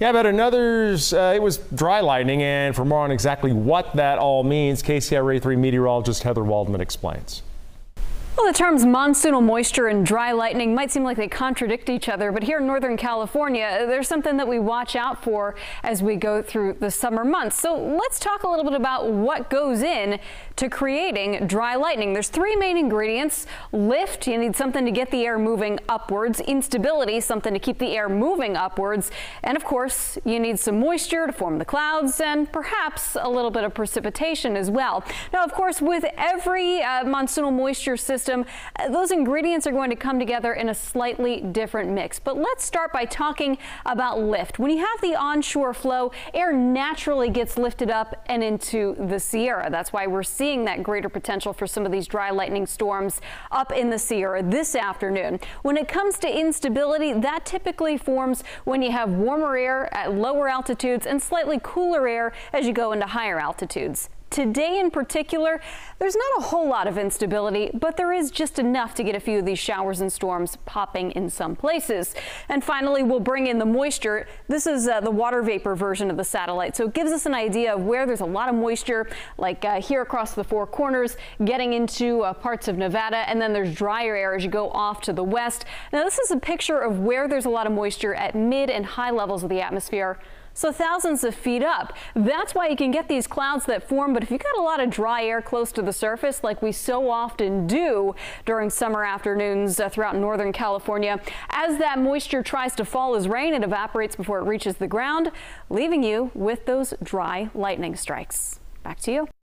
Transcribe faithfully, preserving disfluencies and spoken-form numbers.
Yeah, but another's, uh, it was dry lightning, and for more on exactly what that all means, K C R A three meteorologist Heather Waldman explains. Well, the terms monsoonal moisture and dry lightning might seem like they contradict each other, but here in Northern California, there's something that we watch out for as we go through the summer months. So let's talk a little bit about what goes in to creating dry lightning. There's three main ingredients. Lift, you need something to get the air moving upwards. Instability, something to keep the air moving upwards. And of course, you need some moisture to form the clouds and perhaps a little bit of precipitation as well. Now, of course, with every uh, monsoonal moisture system, Uh, those ingredients are going to come together in a slightly different mix. But let's start by talking about lift. When you have the onshore flow, air naturally gets lifted up and into the Sierra. That's why we're seeing that greater potential for some of these dry lightning storms up in the Sierra this afternoon. When it comes to instability, that typically forms when you have warmer air at lower altitudes and slightly cooler air as you go into higher altitudes. Today in particular, there's not a whole lot of instability, but there is just enough to get a few of these showers and storms popping in some places. And finally, we'll bring in the moisture. This is uh, the water vapor version of the satellite, so it gives us an idea of where there's a lot of moisture, like uh, here across the Four Corners, getting into uh, parts of Nevada, and then there's drier air as you go off to the west. Now, this is a picture of where there's a lot of moisture at mid and high levels of the atmosphere. So thousands of feet up. That's why you can get these clouds that form. But if you've got a lot of dry air close to the surface, like we so often do during summer afternoons uh, throughout Northern California, as that moisture tries to fall as rain, it evaporates before it reaches the ground, leaving you with those dry lightning strikes. Back to you.